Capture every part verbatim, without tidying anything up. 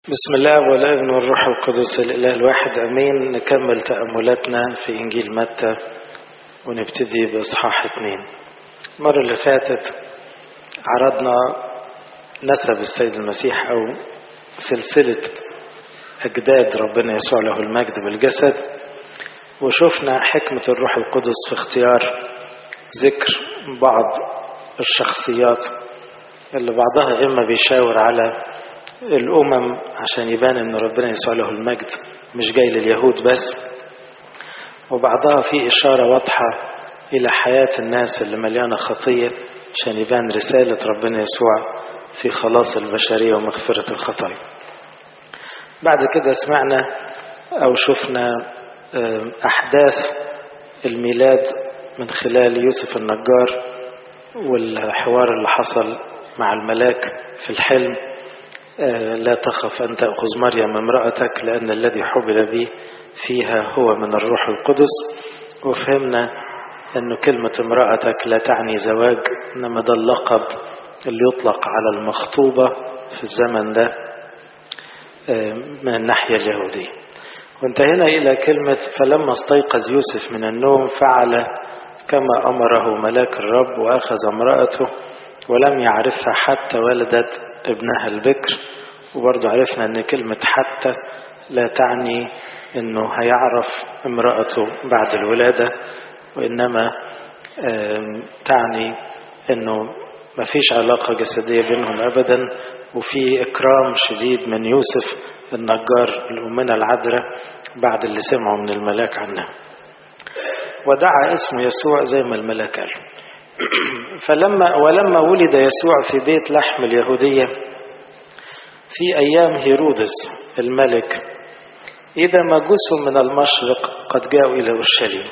بسم الله والابن والروح القدس الإله الواحد أمين. نكمل تأملاتنا في إنجيل متى ونبتدي بإصحاح اتنين. المرة اللي فاتت عرضنا نسب السيد المسيح أو سلسلة أجداد ربنا يسوع له المجد بالجسد، وشوفنا حكمة الروح القدس في اختيار ذكر بعض الشخصيات اللي بعضها إما بيشاور على الأمم عشان يبان أن ربنا يسوع له المجد مش جاي لليهود بس، وبعضها في إشارة واضحة إلى حياة الناس اللي مليانة خطية عشان يبان رسالة ربنا يسوع في خلاص البشرية ومغفرة الخطايا. بعد كده سمعنا أو شفنا أحداث الميلاد من خلال يوسف النجار والحوار اللي حصل مع الملاك في الحلم: لا تخف أن تأخذ مريم امرأتك لأن الذي حبل به فيها هو من الروح القدس. وفهمنا أن كلمة امرأتك لا تعني زواج، إنما ده اللقب اللي يطلق على المخطوبة في الزمن ده من الناحية اليهودية. وانتهينا إلى كلمة: فلما استيقظ يوسف من النوم فعل كما أمره ملاك الرب وأخذ امرأته ولم يعرفها حتى ولدت ابنها البكر. وبرضو عرفنا أن كلمة حتى لا تعني أنه هيعرف امرأته بعد الولادة، وإنما تعني أنه ما فيش علاقة جسدية بينهم أبدا، وفي إكرام شديد من يوسف النجار لأمنا العذراء بعد اللي سمعوا من الملاك عنها. ودعا اسم يسوع زي ما الملاك قال. فلما ولما ولد يسوع في بيت لحم اليهودية في أيام هيرودس الملك، إذا مجوس من المشرق قد جاءوا إلى أورشليم.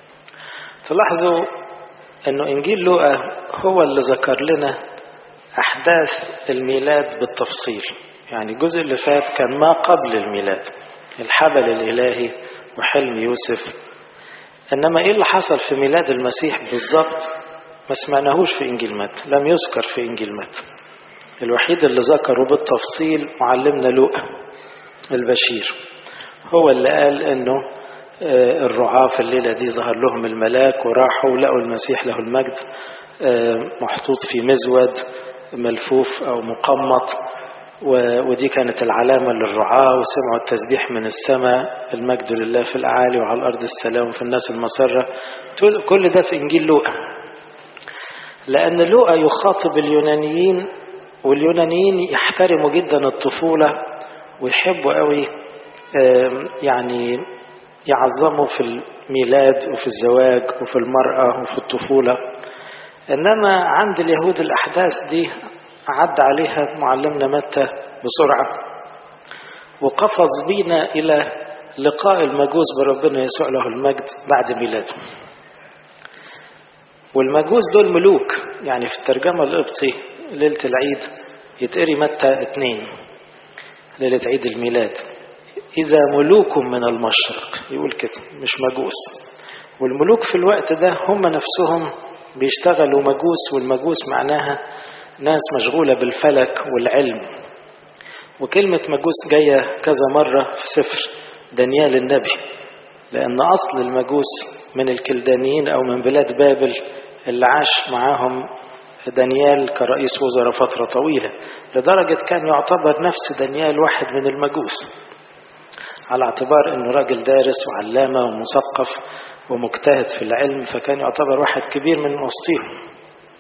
تلاحظوا أنه إنجيل لوقا هو اللي ذكر لنا أحداث الميلاد بالتفصيل. يعني الجزء اللي فات كان ما قبل الميلاد، الحبل الإلهي وحلم يوسف. إنما إيه اللي حصل في ميلاد المسيح بالضبط ما سمعناهوش في إنجيل متى، لم يذكر في إنجيل متى. الوحيد اللي ذكره بالتفصيل معلمنا لوقا البشير، هو اللي قال إنه الرعاة في الليلة دي ظهر لهم الملاك وراحوا لقوا المسيح له المجد محطوط في مزود ملفوف أو مقمط، ودي كانت العلامة للرعاة، وسمعوا التسبيح من السماء: المجد لله في الأعالي وعلى الأرض السلام في الناس المسرة. كل ده في إنجيل لوقا، لأن لوقا يخاطب اليونانيين، واليونانيين يحترموا جدا الطفولة ويحبوا قوي يعني يعظموا في الميلاد وفي الزواج وفي المرأة وفي الطفولة. إنما عند اليهود الأحداث دي عد عليها معلمنا متى بسرعة، وقفز بينا إلى لقاء المجوس بربنا يسوع له المجد بعد ميلاده. والمجوس دول ملوك، يعني في الترجمة القبطي ليلة العيد يتقري متى اتنين، ليلة عيد الميلاد: إذا ملوك من المشرق، يقول كده مش مجوس. والملوك في الوقت ده هم نفسهم بيشتغلوا مجوس، والمجوس معناها ناس مشغولة بالفلك والعلم. وكلمة مجوس جاية كذا مرة في سفر دانيال النبي، لأن أصل المجوس من الكلدانيين أو من بلاد بابل اللي عاش معاهم دانيال كرئيس وزراء فترة طويلة، لدرجة كان يعتبر نفس دانيال واحد من المجوس، على اعتبار أنه راجل دارس وعلامة ومثقف ومجتهد في العلم، فكان يعتبر واحد كبير من وسطهم.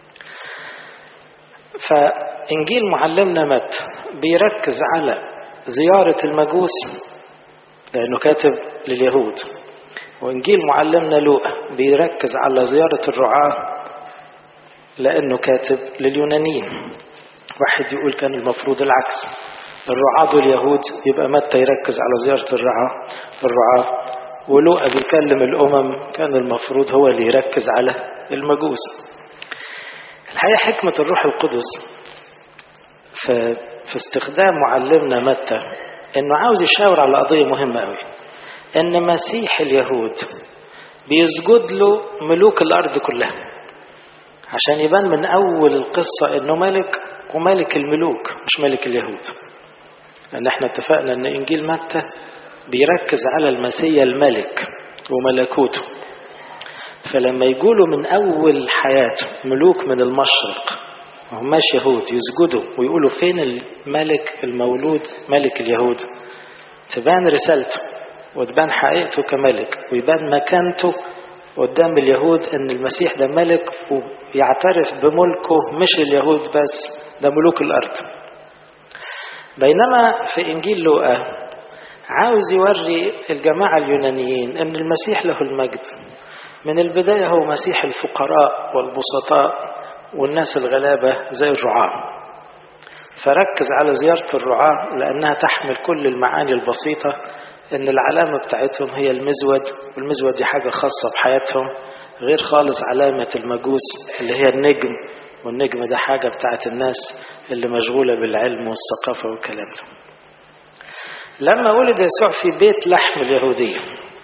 فإنجيل معلمنا متى بيركز على زيارة المجوس لأنه كاتب لليهود، وإنجيل معلمنا لوقا بيركز على زيارة الرعاة لأنه كاتب لليونانيين. واحد يقول كان المفروض العكس، الرعاة دول اليهود، يبقى متى يركز على زيارة الرعاة الرعاة ولوقا بيكلم الأمم، كان المفروض هو اللي يركز على المجوس. الحقيقة حكمة الروح القدس في, في استخدام معلمنا متى إنه عاوز يشاور على قضية مهمة قوي: إن مسيح اليهود بيسجد له ملوك الأرض كلها، عشان يبان من أول القصة إنه ملك وملك الملوك مش ملك اليهود. لأن احنا اتفقنا أن إنجيل متى بيركز على المسيح الملك وملكوته. فلما يقولوا من أول حياته ملوك من المشرق وهماش يهود يسجدوا ويقولوا فين الملك المولود ملك اليهود، تبان رسالته وتبان حقيقته كملك ويبان مكانته قدام اليهود أن المسيح ده ملك ويعترف بملكه، مش اليهود بس، ده ملوك الأرض. بينما في إنجيل لوقا عاوز يوري الجماعة اليونانيين أن المسيح له المجد من البداية هو مسيح الفقراء والبسطاء والناس الغلابة زي الرعاة. فركز على زيارة الرعاة لأنها تحمل كل المعاني البسيطة، أن العلامة بتاعتهم هي المزود، والمزود دي حاجة خاصة بحياتهم غير خالص علامة المجوس اللي هي النجم، والنجم ده حاجة بتاعت الناس اللي مشغولة بالعلم والثقافة والكلام ده. لما ولد يسوع في بيت لحم اليهودية،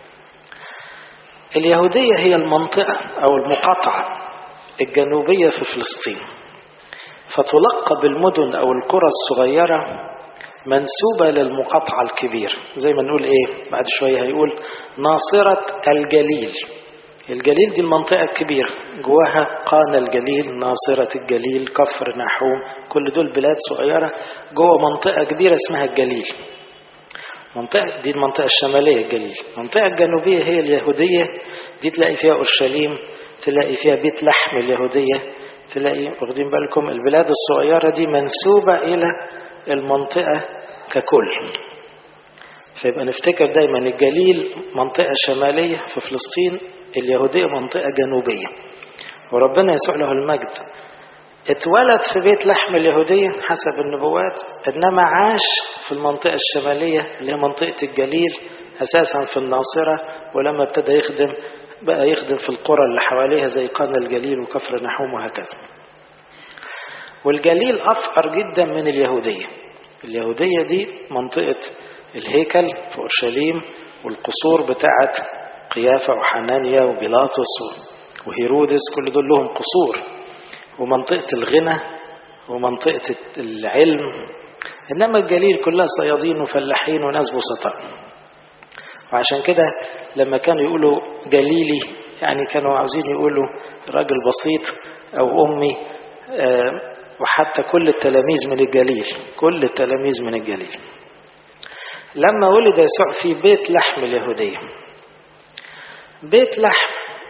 اليهودية هي المنطقة أو المقاطعة الجنوبية في فلسطين، فتلقب المدن أو القرى الصغيرة منسوبة للمقاطعة الكبيرة. زي ما نقول إيه بعد شوية هيقول ناصرة الجليل. الجليل دي المنطقة الكبيرة، جواها قانا الجليل، ناصرة الجليل، كفر نحوم، كل دول بلاد صغيرة جوا منطقة كبيرة اسمها الجليل. منطقة دي المنطقة الشمالية الجليل. المنطقة الجنوبية هي اليهودية، دي تلاقي فيها أورشليم، تلاقي فيها بيت لحم اليهودية، تلاقي واخدين بالكم البلاد الصغيرة دي منسوبة إلى المنطقة ككل. فيبقى نفتكر دايما الجليل منطقة شمالية في فلسطين، اليهودية منطقة جنوبية. وربنا يسوع له المجد اتولد في بيت لحم اليهودية حسب النبوات، إنما عاش في المنطقة الشمالية اللي هي منطقة الجليل أساسا في الناصرة، ولما ابتدى يخدم بقى يخدم في القرى اللي حواليها زي قانا الجليل وكفر نحوم وهكذا. والجليل أفقر جدا من اليهودية. اليهودية دي منطقة الهيكل في أورشليم والقصور بتاعت قيافة وحنانيا وبيلاطس وهيرودس، كل دول لهم قصور، ومنطقة الغنى ومنطقة العلم. إنما الجليل كلها صيادين وفلاحين وناس بسطاء. وعشان كده لما كانوا يقولوا جليلي يعني كانوا عاوزين يقولوا راجل بسيط أو أمي. آه وحتى كل التلاميذ من الجليل، كل التلاميذ من الجليل. لما ولد يسوع في بيت لحم اليهودية، بيت لحم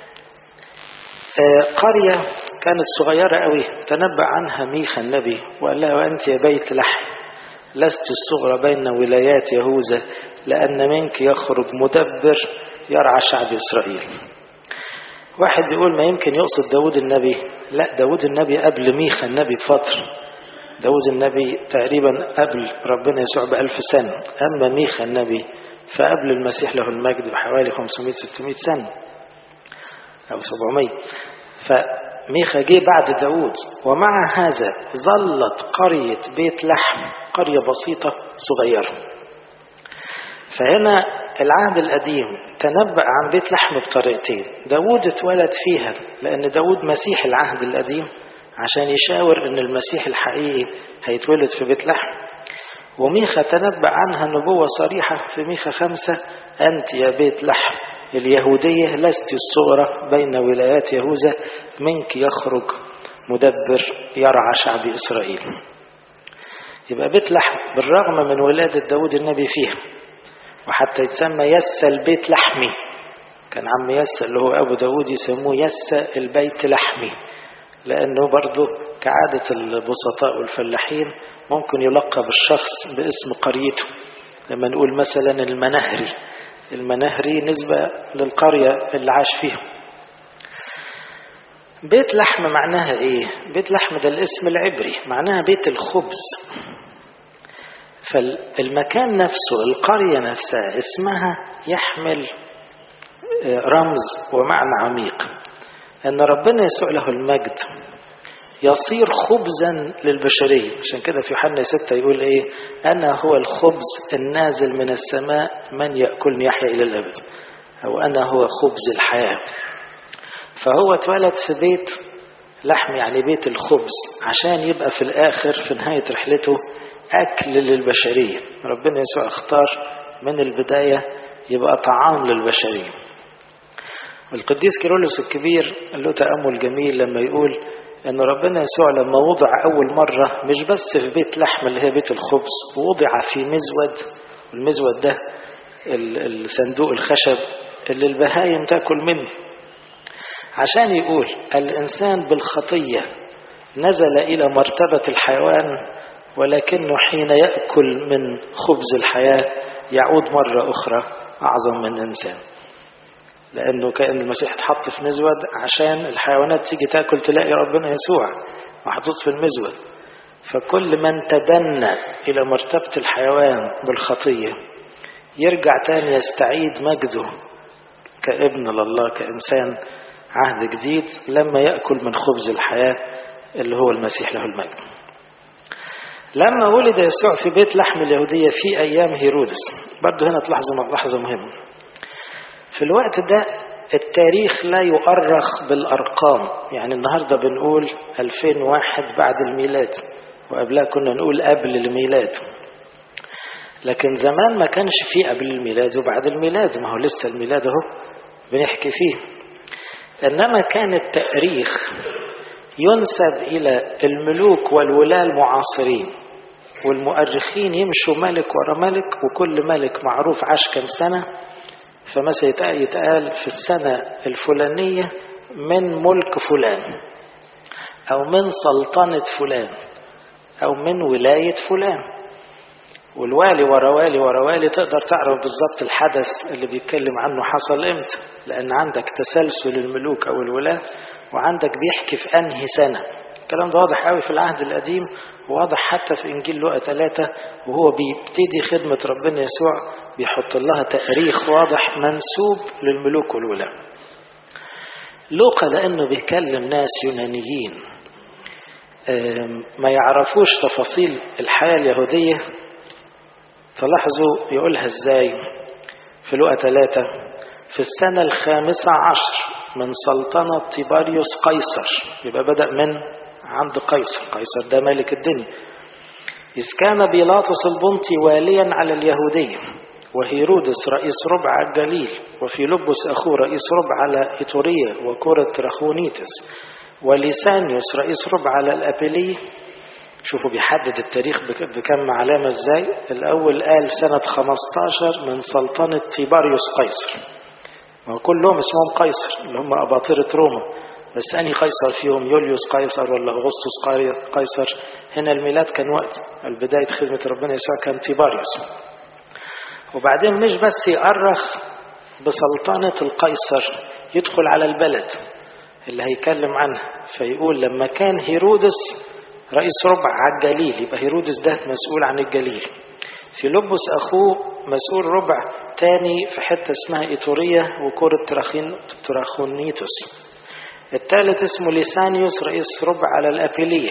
آه قرية كانت صغيرة قوي، تنبأ عنها ميخا النبي وقال لها وأنت يا بيت لحم لست الصغرى بين ولايات يهوذا لأن منك يخرج مدبر يرعى شعب إسرائيل. واحد يقول ما يمكن يقصد داود النبي. لا، داود النبي قبل ميخا النبي بفترة. داود النبي تقريبا قبل ربنا يسوع بألف سنة، أما ميخا النبي فقبل المسيح له المجد بحوالي خمسمائة ستمائة سنة أو سبعمائة. فميخا جه بعد داود. ومع هذا ظلت قرية بيت لحم قرية بسيطة صغيرة. فهنا العهد القديم تنبأ عن بيت لحم بطريقتين. داود اتولد فيها لأن داود مسيح العهد القديم عشان يشاور أن المسيح الحقيقي هيتولد في بيت لحم. وميخا تنبأ عنها نبوة صريحة في ميخا خمسة أنت يا بيت لحم اليهودية لست الصغرى بين ولايات يهوذا منك يخرج مدبر يرعى شعب إسرائيل. يبقى بيت لحم بالرغم من ولادة داود النبي فيها، وحتى يتسمى يسى البيت لحمي. كان عم يسى اللي هو أبو داود يسموه يسى البيت لحمي، لأنه برضه كعادة البسطاء والفلاحين ممكن يلقب الشخص باسم قريته. لما نقول مثلا المنهري، المنهري نسبة للقرية اللي عاش فيها. بيت لحم معناها ايه؟ بيت لحم ده الاسم العبري معناها بيت الخبز. فالمكان نفسه القرية نفسها اسمها يحمل رمز ومعنى عميق، أن ربنا يسوع له المجد يصير خبزا للبشرية. عشان كده في يوحنا ستة يقول ايه؟ أنا هو الخبز النازل من السماء من يأكلني يحيا إلى الأبد، أو أنا هو خبز الحياة. فهو اتولد في بيت لحم يعني بيت الخبز، عشان يبقى في الآخر في نهاية رحلته أكل للبشرية. ربنا يسوع اختار من البداية يبقى طعام للبشرية. والقديس كيرلس الكبير له تأمل جميل لما يقول أن ربنا يسوع لما وضع أول مرة مش بس في بيت لحم اللي هي بيت الخبز، وضع في مزود، والمزود ده الصندوق الخشب اللي البهايم تأكل منه، عشان يقول الإنسان بالخطية نزل إلى مرتبة الحيوان، ولكنه حين يأكل من خبز الحياة يعود مرة أخرى أعظم من إنسان. لأنه كأن المسيح اتحط في مزود عشان الحيوانات تيجي تأكل تلاقي ربنا يسوع محطوط في المزود. فكل من تدنى إلى مرتبة الحيوان بالخطية يرجع تاني يستعيد مجده كابن لله، كإنسان عهد جديد لما يأكل من خبز الحياة اللي هو المسيح له المجد. لما ولد يسوع في بيت لحم اليهودية في أيام هيرودس، برضو هنا تلاحظوا ملاحظة مهمة. في الوقت ده التاريخ لا يؤرخ بالأرقام، يعني النهاردة بنقول ألفين وواحد بعد الميلاد، وقبلها كنا نقول قبل الميلاد. لكن زمان ما كانش فيه قبل الميلاد وبعد الميلاد، ما هو لسه الميلاد اهو بنحكي فيه. إنما كان التاريخ ينسب إلى الملوك والولاة المعاصرين، والمؤرخين يمشوا ملك ورا ملك، وكل ملك معروف عاش كم سنة. فمثلا يتقال في السنة الفلانية من ملك فلان، أو من سلطنة فلان، أو من ولاية فلان. والوالي ورا والي ورا والي تقدر تعرف بالضبط الحدث اللي بيتكلم عنه حصل امتى، لأن عندك تسلسل الملوك أو الولاة، وعندك بيحكي في أنهي سنة. الكلام ده واضح قوي في العهد القديم، وواضح حتى في إنجيل لوقا ثلاثة، وهو بيبتدي خدمة ربنا يسوع بيحط لها تاريخ واضح منسوب للملوك والولاة. لوقا لأنه بيكلم ناس يونانيين ما يعرفوش تفاصيل الحياة اليهودية، تلاحظوا يقولها ازاي في لوقا ثلاثة: في السنة الخامسة عشر من سلطنة تيباريوس قيصر. يبقى بدأ من عند قيصر، قيصر ده ملك الدنيا. إذ كان بيلاطس البنطي واليا على اليهودية، وهيرودس رئيس ربع الجليل، وفيلبس أخوه رئيس ربع على إيطورية وكورة تراخونيتس، وليسانيوس رئيس ربع على الأبيلي. شوفوا بيحدد التاريخ بكم علامة ازاي. الأول قال سنة خمستاشر من سلطنة تيباريوس قيصر، ما كلهم اسمهم قيصر اللي هم أباطرة روما، بس أنهي قيصر فيهم، يوليوس قيصر ولا أغسطس قيصر؟ هنا الميلاد كان وقت البداية خدمة ربنا يسوع كان تيباريوس. وبعدين مش بس يأرخ بسلطنة القيصر، يدخل على البلد اللي هيكلم عنها، فيقول لما كان هيرودس رئيس ربع على الجليل، يبقى هيرودس ده مسؤول عن الجليل. فيلبس أخوه مسؤول ربع تاني في حتة اسمها إيطورية وكورة تراخونيتوس. الثالث اسمه ليسانيوس رئيس ربع على الأبيلية.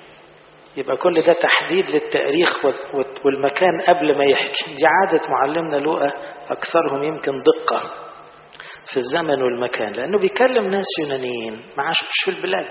يبقى كل ده تحديد للتاريخ والمكان قبل ما يحكي. دي عادة معلمنا لوقا أكثرهم يمكن دقة في الزمن والمكان، لأنه بيكلم ناس يونانيين ما عاشوش في البلاد.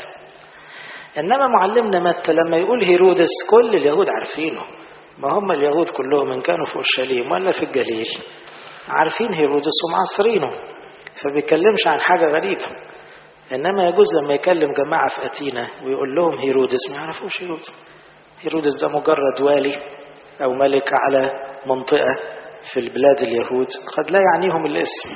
إنما معلمنا متى لما يقول هيرودس كل اليهود عارفينه، ما هم اليهود كلهم من كانوا في أورشليم ولا في الجليل عارفين هيرودس ومعاصرينه، فبيكلمش عن حاجة غريبة. إنما يجوز لما يكلم جماعة في أتينا ويقول لهم هيرودس ما يعرفوش هيرودس. هيرودس ده مجرد والي أو ملك على منطقة في البلاد اليهود، قد لا يعنيهم الاسم.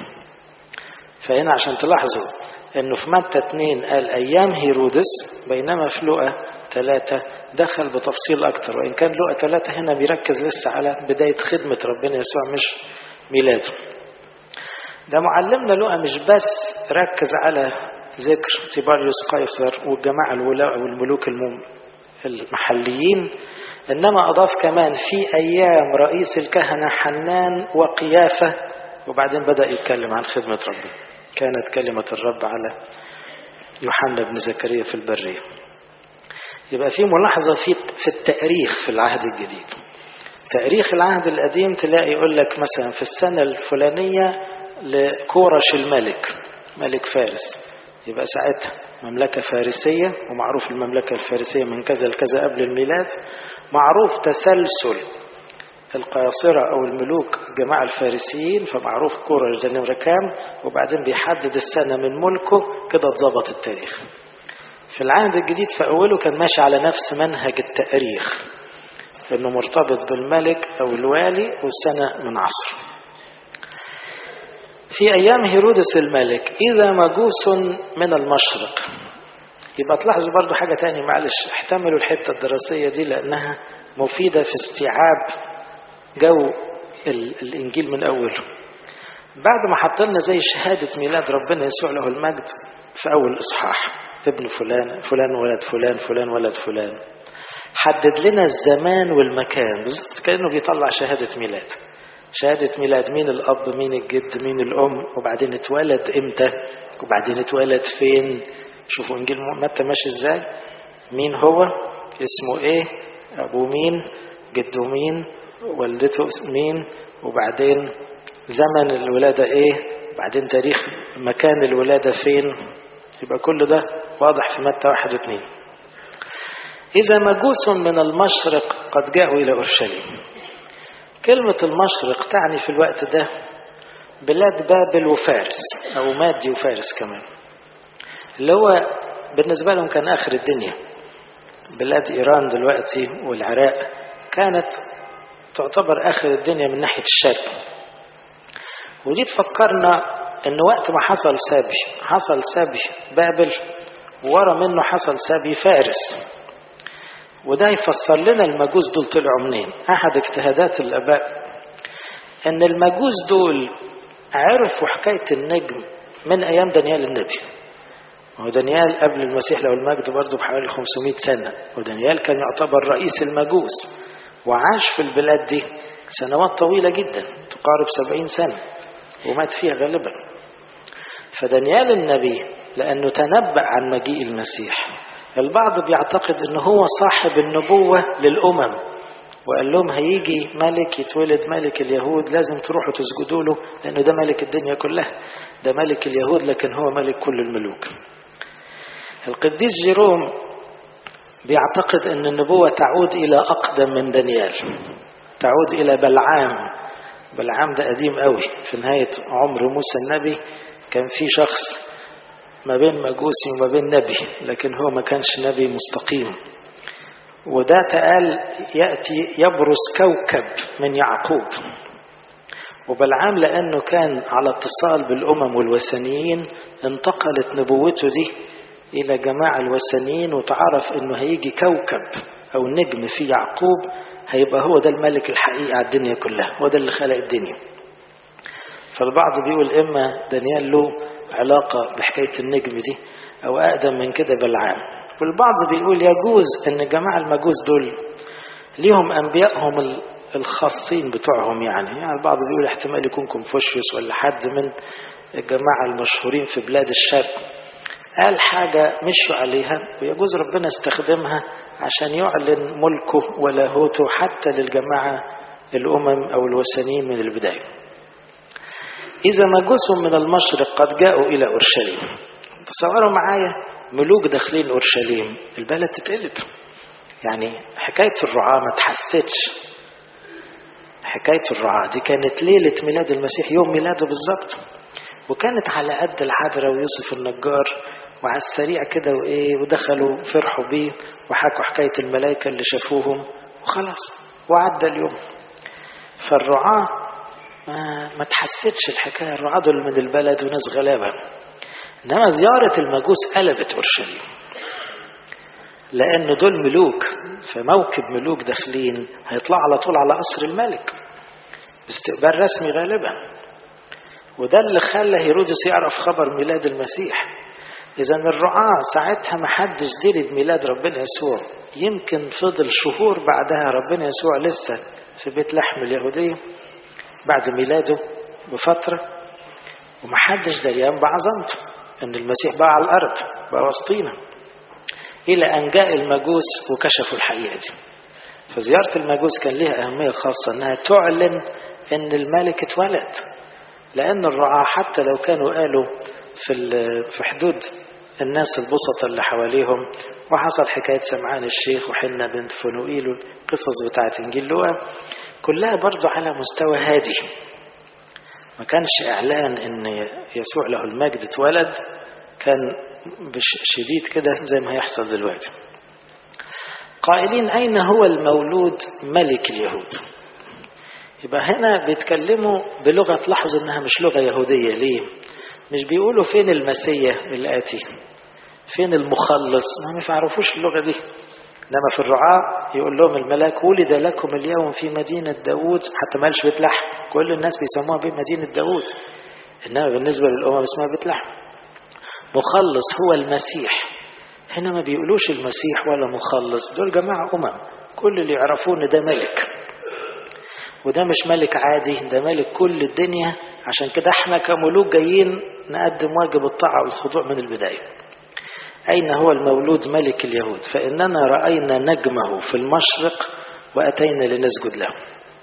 فهنا عشان تلاحظوا انه في متى اتنين قال ايام هيرودس، بينما في لوقا ثلاثة دخل بتفصيل اكتر، وان كان لوقا ثلاثة هنا بيركز لسه على بداية خدمة ربنا يسوع مش ميلاده. ده معلمنا لوقا مش بس ركز على ذكر تيباريوس قيصر والجماعة الولاء والملوك المحليين، انما اضاف كمان في ايام رئيس الكهنة حنان وقيافة، وبعدين بدأ يتكلم عن خدمة ربنا. كانت كلمة الرب على يوحنا بن زكريا في البرية. يبقى في ملاحظة في في التاريخ في العهد الجديد. تاريخ العهد القديم تلاقي يقول لك مثلا في السنة الفلانية لكورش الملك ملك فارس، يبقى ساعتها مملكة فارسية، ومعروف المملكة الفارسية من كذا لكذا قبل الميلاد. معروف تسلسل القياصرة أو الملوك جماعة الفارسيين، فمعروف كورش ده نمرة كام، وبعدين بيحدد السنة من ملكه كده اتظبط التاريخ. في العهد الجديد في أوله كان ماشي على نفس منهج التاريخ، إنه مرتبط بالملك أو الوالي والسنة من عصره. في أيام هيرودس الملك إذا مجوس من المشرق. يبقى تلاحظوا برضو حاجة تانية، معلش احتملوا الحتة الدراسية دي لأنها مفيدة في استيعاب جو الإنجيل من أوله. بعد ما حطلنا زي شهادة ميلاد ربنا يسوع له المجد في أول إصحاح، ابن فلان فلان ولد فلان فلان ولد فلان، حدد لنا الزمان والمكان بالظبط كأنه بيطلع شهادة ميلاد. شهادة ميلاد مين الأب مين الجد مين الأم، وبعدين اتولد إمتى، وبعدين اتولد فين. شوفوا إنجيل متى ماشي إزاي، مين هو، اسمه إيه، أبوه مين، جده مين، والدته مين، وبعدين زمن الولادة إيه، وبعدين تاريخ مكان الولادة فين. يبقى كل ده واضح في متى واحد واثنين. إذا مجوس من المشرق قد جاءوا إلى أورشليم. كلمة المشرق تعني في الوقت ده بلاد بابل وفارس، أو مادي وفارس كمان، اللي هو بالنسبة لهم كان آخر الدنيا. بلاد إيران دلوقتي والعراق كانت تعتبر آخر الدنيا من ناحية الشرق. ودي تفكرنا إن وقت ما حصل سبي، حصل سبي بابل، وورا منه حصل سبي فارس. وده يفسر لنا المجوس دول طلعوا منين. أحد اجتهادات الآباء أن المجوس دول عرفوا حكاية النجم من أيام دانيال النبي. ودانيال قبل المسيح له المجد برضه بحوالي خمسمائة سنة، ودانيال كان يعتبر رئيس المجوس وعاش في البلاد دي سنوات طويلة جدا تقارب سبعين سنة، ومات فيها غالبا. فدانيال النبي لأنه تنبأ عن مجيء المسيح، البعض بيعتقد أنه هو صاحب النبوة للأمم، وقال لهم هيجي ملك يتولد ملك اليهود، لازم تروحوا تسجدوا له لأنه ده ملك الدنيا كلها، ده ملك اليهود لكن هو ملك كل الملوك. القديس جيروم بيعتقد أن النبوة تعود إلى أقدم من دانيال، تعود إلى بلعام. بلعام ده قديم قوي، في نهاية عمر موسى النبي كان في شخص ما بين مجوسي وما بين نبي، لكن هو ما كانش نبي مستقيم. وده تقال يأتي يبرز كوكب من يعقوب. وبلعام لأنه كان على اتصال بالأمم والوثنيين انتقلت نبوته دي إلى جماعة الوثنيين، وتعرف أنه هيجي كوكب أو نجم في يعقوب هيبقى هو ده الملك الحقيقي على الدنيا كلها، هو ده اللي خلق الدنيا. فالبعض بيقول إما دانيال له علاقة بحكاية النجم دي، أو أقدم من كده بلعام. والبعض بيقول يجوز أن جماعة المجوس دول ليهم أنبيائهم الخاصين بتوعهم، يعني يعني البعض بيقول احتمال يكون كونفوشيوس ولا حد من الجماعة المشهورين في بلاد الشرق قال حاجة مشوا عليها، ويجوز ربنا استخدمها عشان يعلن ملكه ولاهوته حتى للجماعة الأمم أو الوثنيين من البداية. إذا مجوس من المشرق قد جاءوا إلى أورشليم. تصوروا معايا ملوك داخلين أورشليم، البلد تتقلب. يعني حكاية الرعاة ما تحسدش. حكاية الرعاة دي كانت ليلة ميلاد المسيح، يوم ميلاده بالظبط، وكانت على قد العذراء ويوسف النجار، وعلى السريع كده وإيه، ودخلوا فرحوا بيه وحكوا حكاية الملائكة اللي شافوهم وخلاص وعدى اليوم. فالرعاة ما, ما تحسدش الحكاية، الرعاة دول من البلد وناس غلابة. إنما زيارة المجوس قلبت أورشليم، لأن دول ملوك، فموكب ملوك داخلين هيطلع على طول على قصر الملك باستقبال رسمي غالبا. وده اللي خلى هيرودس يعرف خبر ميلاد المسيح. إذا الرعاة ساعتها ما حدش دري بميلاد ربنا يسوع، يمكن فضل شهور بعدها ربنا يسوع لسه في بيت لحم اليهودية بعد ميلاده بفترة، وما حدش دريان بعظمته أن المسيح بقى على الأرض بقى وسطينا، إلى أن جاء المجوس وكشفوا الحقيقة دي. فزيارة المجوس كان لها أهمية خاصة أنها تعلن أن الملك اتولد، لأن الرعاة حتى لو كانوا قالوا في في حدود الناس البسطة اللي حواليهم، وحصل حكاية سمعان الشيخ وحنة بنت فنوئيل والقصص بتاعت إنجيل لوقا، كلها برضو على مستوى هادي. ما كانش إعلان إن يسوع له المجد اتولد، كان شديد كده زي ما هيحصل دلوقتي. قائلين أين هو المولود ملك اليهود؟ يبقى هنا بيتكلموا بلغة، لاحظوا إنها مش لغة يهودية. ليه؟ مش بيقولوا فين المسيح الآتي، فين المخلص، ما يعرفوش اللغة دي. إنما في الرعاة يقول لهم الملاك ولد لكم اليوم في مدينة داود، حتى ما قالش بيت لحم، كل الناس بيسموها بمدينة داود، إنما بالنسبة للأمم اسمها بيت لحم. مخلص هو المسيح. هنا ما بيقولوش المسيح ولا مخلص، دول جماعة أمم، كل اللي يعرفون ده ملك، وده مش ملك عادي، ده ملك كل الدنيا. عشان كده احنا كملوك جايين نقدم واجب الطاعة والخضوع من البداية. أين هو المولود ملك اليهود؟ فإننا رأينا نجمه في المشرق وأتينا لنسجد له.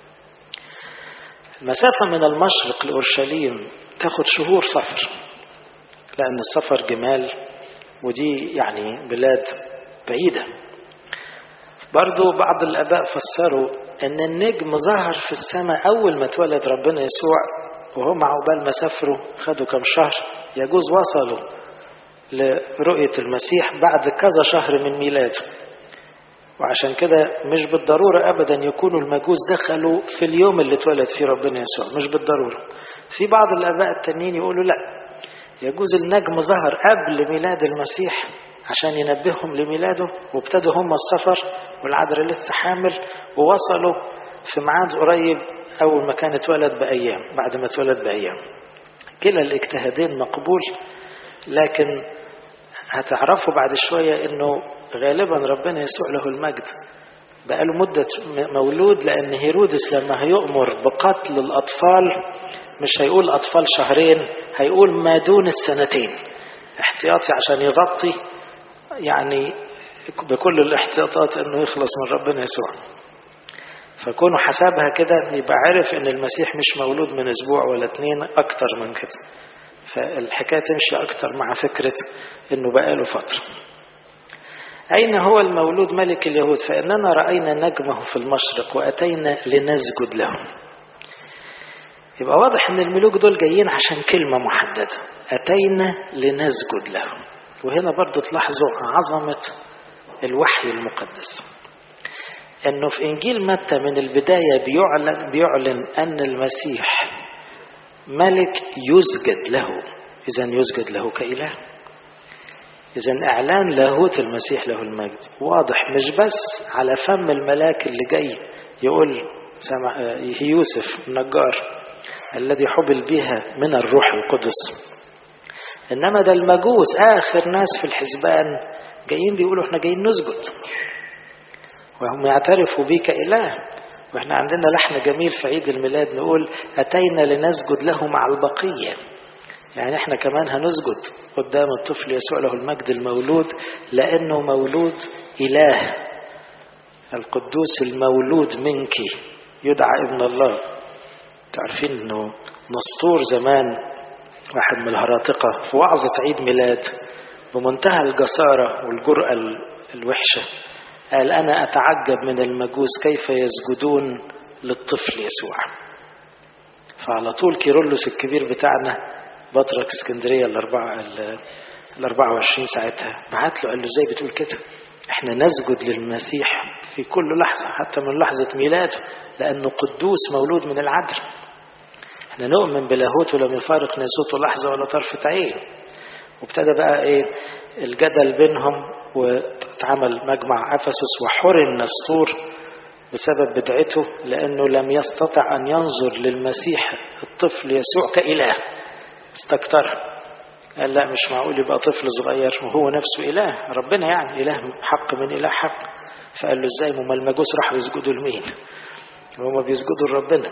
المسافة من المشرق لأورشليم تاخد شهور سفر، لأن السفر جمال، ودي يعني بلاد بعيدة. برضو بعض الآباء فسروا أن النجم ظهر في السماء أول ما اتولد ربنا يسوع، وهم عقبال ما سافروا خدوا كم شهر، يجوز وصلوا لرؤية المسيح بعد كذا شهر من ميلاده. وعشان كده مش بالضرورة أبدا يكونوا المجوس دخلوا في اليوم اللي اتولد فيه ربنا يسوع، مش بالضرورة. في بعض الآباء التانيين يقولوا لا، يجوز النجم ظهر قبل ميلاد المسيح عشان ينبههم لميلاده، وابتدوا هم السفر والعذراء لسه حامل، ووصلوا في ميعاد قريب أول ما كان اتولد بأيام، بعد ما اتولد بأيام. كلا الاجتهادين مقبول، لكن هتعرفوا بعد شوية إنه غالبا ربنا يسوع له المجد بقاله مدة مولود، لأن هيرودس لما هيؤمر بقتل الأطفال مش هيقول أطفال شهرين، هيقول ما دون السنتين، احتياطي عشان يغطي يعني بكل الاحتياطات إنه يخلص من ربنا يسوع. فكونوا حسابها كده يبقى عارف إن المسيح مش مولود من أسبوع ولا اتنين، أكتر من كده. فالحكاية تمشي أكتر مع فكرة إنه بقاله فترة. أين هو المولود ملك اليهود؟ فإننا رأينا نجمه في المشرق وأتينا لنسجد له. يبقى واضح إن الملوك دول جايين عشان كلمة محددة، أتينا لنسجد له. وهنا برضو تلاحظوا عظمة الوحي المقدس، إنه في إنجيل متى من البداية بيعلن, بيعلن أن المسيح ملك يسجد له. إذن يسجد له كإله. إذن إعلان لاهوت المسيح له المجد واضح، مش بس على فم الملاك اللي جاي يقول سمع يوسف النجار الذي حبل بها من الروح القدس، إنما ده المجوس آخر ناس في الحسبان جايين بيقولوا احنا جايين نسجد، وهم يعترفوا بك إله. واحنا عندنا لحن جميل في عيد الميلاد نقول أتينا لنسجد له مع البقية، يعني احنا كمان هنسجد قدام الطفل يسوع له المجد المولود، لأنه مولود إله القدوس المولود منك يدعى ابن الله. تعرفين انه نسطور زمان واحد من الهراطقة في وعظة عيد ميلاد بمنتهى الجسارة والجرأة الوحشة قال أنا أتعجب من المجوس كيف يسجدون للطفل يسوع. فعلى طول كيرلس الكبير بتاعنا بطرك اسكندرية الأربعة وعشرين ساعتها بعت له قال له ازاي بتقول كده؟ احنا نسجد للمسيح في كل لحظة حتى من لحظة ميلاده، لأنه قدوس مولود من العذراء. احنا نؤمن بلاهوت ولم يفارق ناسوته لحظة ولا طرفة عين. وابتدى بقى ايه الجدل بينهم، واتعمل مجمع أفسس وحرم نسطور بسبب بدعته، لأنه لم يستطع أن ينظر للمسيح الطفل يسوع كإله، استكتر قال لا مش معقول يبقى طفل صغير وهو نفسه إله، ربنا يعني إله حق من إله حق. فقال له ازاي ما المجوس راحوا يسجدوا لمين وهم بيسجدوا لربنا؟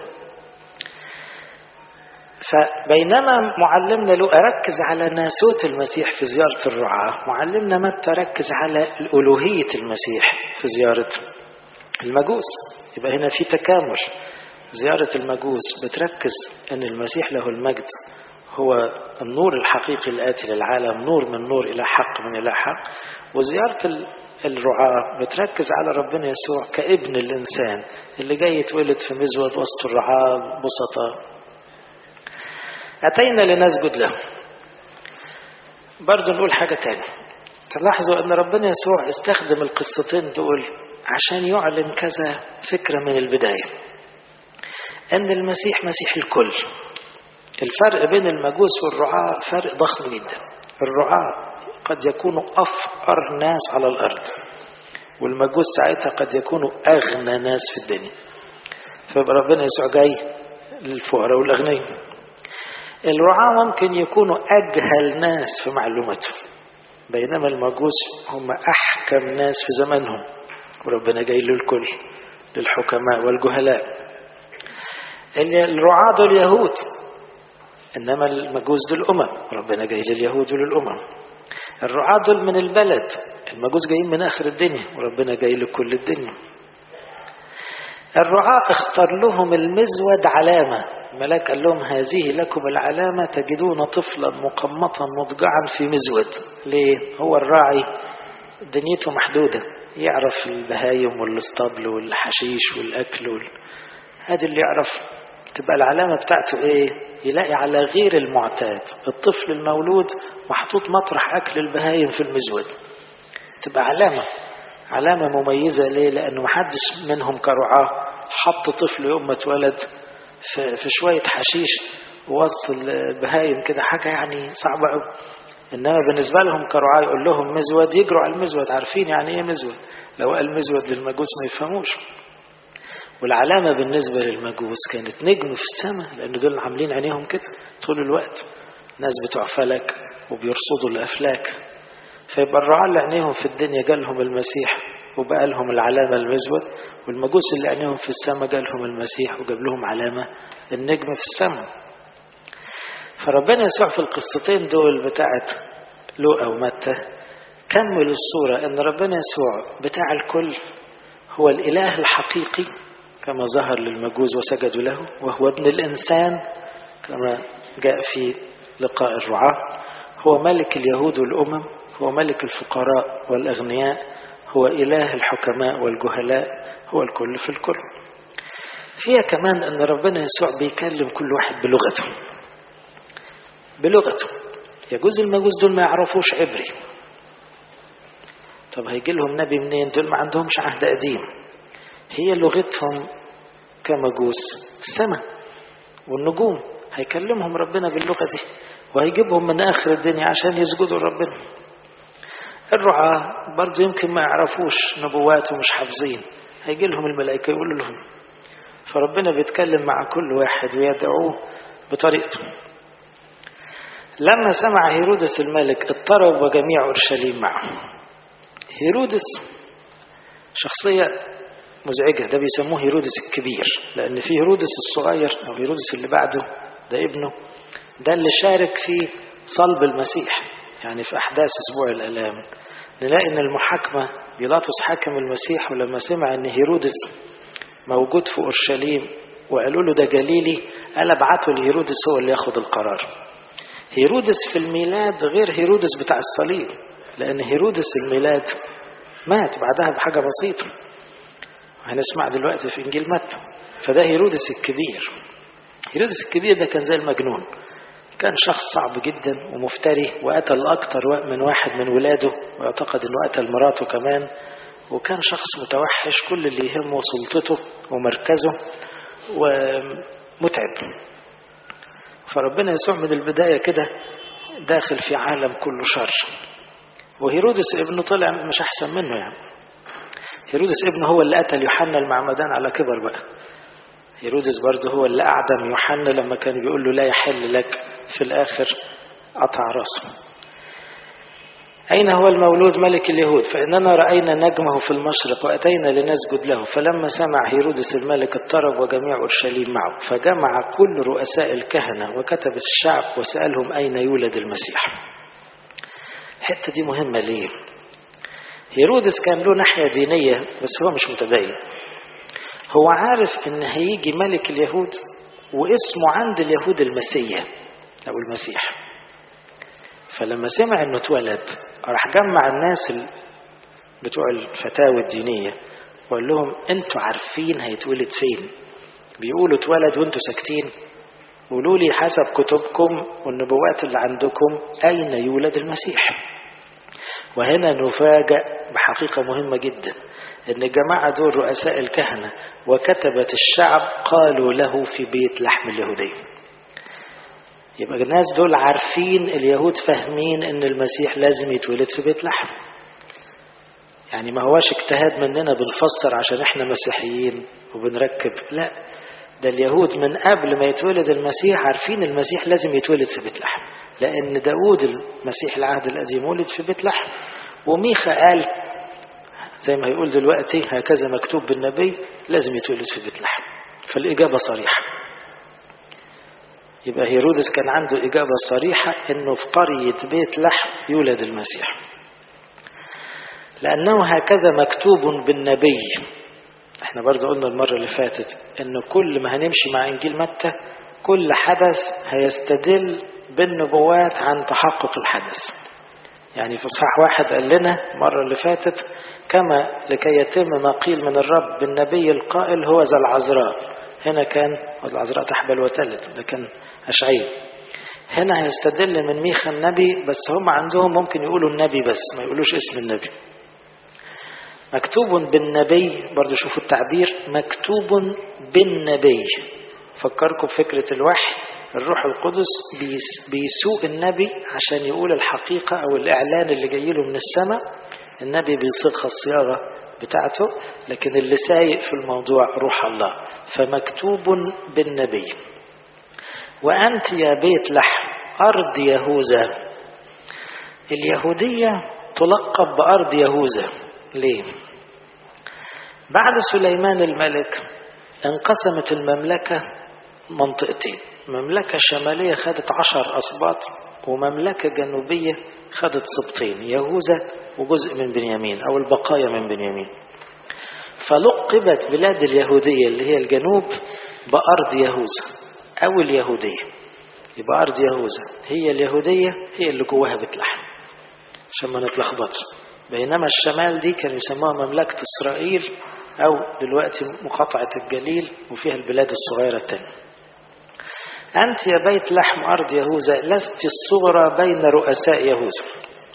فبينما معلمنا لو أركز على ناسوت المسيح في زيارة الرعاة، معلمنا متى ركز على الألوهية المسيح في زيارة المجوس. يبقى هنا في تكامل. زيارة المجوس بتركز أن المسيح له المجد هو النور الحقيقي الآتي للعالم، نور من نور إلى حق من إلى حق. وزيارة الرعاة بتركز على ربنا يسوع كابن الإنسان اللي جاي يتولد في مزود وسط الرعاة بسطاء. أتينا لنسجد له. برضو نقول حاجة تانية، تلاحظوا أن ربنا يسوع استخدم القصتين دول عشان يعلن كذا فكرة من البداية، أن المسيح مسيح الكل. الفرق بين المجوس والرعاة فرق ضخم جدا. الرعاة قد يكونوا أفقر ناس على الأرض، والمجوس ساعتها قد يكونوا أغنى ناس في الدنيا. فيبقى ربنا يسوع جاي للفقراء والأغنياء. الرعاة ممكن يكونوا أجهل ناس في معلوماتهم، بينما المجوس هم أحكم ناس في زمانهم، وربنا جاي للكل، للحكماء والجهلاء. الرعاة دول يهود، إنما المجوس دول أمم، ربنا جاي لليهود وللأمم. الرعاة دول من البلد، المجوس جايين من آخر الدنيا، وربنا جاي لكل الدنيا. الرعاة اختار لهم المزود علامة، الملاك قال لهم هذه لكم العلامة، تجدون طفلا مقمطا مضجعا في مزود. ليه؟ هو الراعي دنيته محدودة، يعرف البهايم والاسطبل والحشيش والأكل وال... هذا اللي يعرف. تبقى العلامة بتاعته ايه؟ يلاقي على غير المعتاد الطفل المولود محطوط مطرح أكل البهايم في المزود. تبقى علامة علامة مميزة. ليه؟ لأنه محدش منهم كرعاه حط طفل يوم ما اتولد في, في شوية حشيش ووصل البهايم كده، حاجة يعني صعبة قوي. إنما بالنسبة لهم كرعاه يقول لهم مزود، يجروا على المزود، عارفين يعني ايه مزود. لو قال مزود للمجوس ما يفهموش. والعلامة بالنسبة للمجوس كانت نجم في السماء، لأن دول عاملين عينيهم كده طول الوقت، ناس بتوع فلك وبيرصدوا الأفلاك. فيبقى الرعاة اللي عينيهم في الدنيا جالهم المسيح وبقى لهم العلامة المزود، والمجوس اللي عينيهم في السماء جالهم المسيح وجاب لهم علامة النجم في السماء. فربنا يسوع في القصتين دول بتاعت لوقا ومتى كمل الصورة أن ربنا يسوع بتاع الكل هو الإله الحقيقي كما ظهر للمجوس وسجدوا له، وهو ابن الإنسان كما جاء في لقاء الرعاة، هو ملك اليهود والأمم، هو ملك الفقراء والأغنياء، هو إله الحكماء والجهلاء، هو الكل في الكل. فيها كمان أن ربنا يسوع بيكلم كل واحد بلغته بلغته يجوز المجوس دول ما يعرفوش عبري، طب هيجي لهم نبي منين؟ دول ما عندهمش عهد قديم. هي لغتهم كمجوس السماء والنجوم، هيكلمهم ربنا باللغة دي وهيجيبهم من آخر الدنيا عشان يسجدوا ربنا. الرعاة برضو يمكن ما يعرفوش نبوات ومش حافظين، هيجي لهم الملائكة يقولوا لهم. فربنا بيتكلم مع كل واحد ويدعوه بطريقته. لما سمع هيرودس الملك اضطرب وجميع أورشليم معه. هيرودس شخصية مزعجة، ده بيسموه هيرودس الكبير، لأن في هيرودس الصغير أو هيرودس اللي بعده ده ابنه، ده اللي شارك في صلب المسيح، يعني في أحداث أسبوع الآلام. نلاقي أن المحاكمة بيلاطس حاكم المسيح، ولما سمع أن هيرودس موجود في أورشليم وقالوا له ده جليلي، قال ابعته لهيرودس هو اللي ياخد القرار. هيرودس في الميلاد غير هيرودس بتاع الصليب، لأن هيرودس الميلاد مات بعدها بحاجة بسيطة، هنسمع دلوقتي في إنجيل متى. فده هيرودس الكبير. هيرودس الكبير ده كان زي المجنون، كان شخص صعب جدا ومفتري، وقتل أكتر من واحد من ولاده، ويعتقد أنه قتل مراته كمان، وكان شخص متوحش، كل اللي يهمه سلطته ومركزه ومتعب. فربنا يسوع من البداية كده داخل في عالم كله شر، وهيرودس ابنه طلع مش أحسن منه. يعني هيرودس ابنه هو اللي قتل يوحنا المعمدان على كبر بقى. هيرودس برضه هو اللي أعدم يوحنا لما كان بيقول له لا يحل لك، في الآخر قطع راسه. أين هو المولود ملك اليهود؟ فإننا رأينا نجمه في المشرق وأتينا لنسجد له. فلما سمع هيرودس الملك اضطرب وجميع أورشليم معه، فجمع كل رؤساء الكهنة وكتب الشعب وسألهم أين يولد المسيح. الحتة دي مهمة ليه؟ هيرودس كان له ناحية دينية بس هو مش متدين. هو عارف إن هيجي ملك اليهود واسمه عند اليهود المسيح، أو المسيح. فلما سمع أنه اتولد راح جمع الناس بتوع الفتاوى الدينية وقال لهم أنتوا عارفين هيتولد فين؟ بيقولوا اتولد وأنتوا ساكتين. قولوا لي حسب كتبكم والنبوات اللي عندكم أين يولد المسيح. وهنا نفاجأ بحقيقة مهمة جدا، أن الجماعة دول رؤساء الكهنة وكتبة الشعب قالوا له في بيت لحم اليهودية. يبقى الناس دول عارفين، اليهود فاهمين أن المسيح لازم يتولد في بيت لحم. يعني ما هواش اجتهاد مننا بنفسر عشان احنا مسيحيين وبنركب، لا، ده اليهود من قبل ما يتولد المسيح عارفين المسيح لازم يتولد في بيت لحم، لأن داود المسيح العهد القديم ولد في بيت لحم. وميخا قال زي ما يقول دلوقتي هكذا مكتوب بالنبي لازم يتولد في بيت لحم. فالإجابة صريحة. يبقى هيرودس كان عنده إجابة صريحة إنه في قرية بيت لحم يولد المسيح، لأنه هكذا مكتوب بالنبي. احنا برضو قلنا المرة اللي فاتت إنه كل ما هنمشي مع إنجيل متى كل حدث هيستدل بالنبوات عن تحقق الحدث. يعني في إصحاح واحد قال لنا المرة اللي فاتت كما لكي يتم ما قيل من الرب بالنبي القائل هو ذا العذراء. هنا كان العذراء تحبل وتلد، ده كان أشعياء. هنا هيستدل من ميخا النبي، بس هم عندهم ممكن يقولوا النبي بس ما يقولوش اسم النبي. مكتوب بالنبي، برضو شوفوا التعبير، مكتوب بالنبي. فكركم بفكرة الوحي، الروح القدس بيسوق النبي عشان يقول الحقيقة أو الإعلان اللي جاي له من السماء. النبي بيصيغ الصياغة بتاعته، لكن اللي سايق في الموضوع روح الله. فمكتوب بالنبي وأنت يا بيت لحم أرض يهوذا. اليهودية تلقب بأرض يهوذا ليه؟ بعد سليمان الملك انقسمت المملكة منطقتين، مملكة شمالية خدت عشر أسباط، ومملكة جنوبية خدت سبطين، يهوذا وجزء من بنيامين أو البقايا من بنيامين. فلقبت بلاد اليهودية اللي هي الجنوب بأرض يهوذا أو اليهودية. يبقى أرض يهوذا هي اليهودية، هي اللي جواها بيت لحم عشان ما نتلخبطش. بينما الشمال دي كانوا يسموها مملكة إسرائيل أو دلوقتي مقاطعة الجليل وفيها البلاد الصغيرة التانية. أنت يا بيت لحم أرض يهوذا لست الصغرى بين رؤساء يهوذا.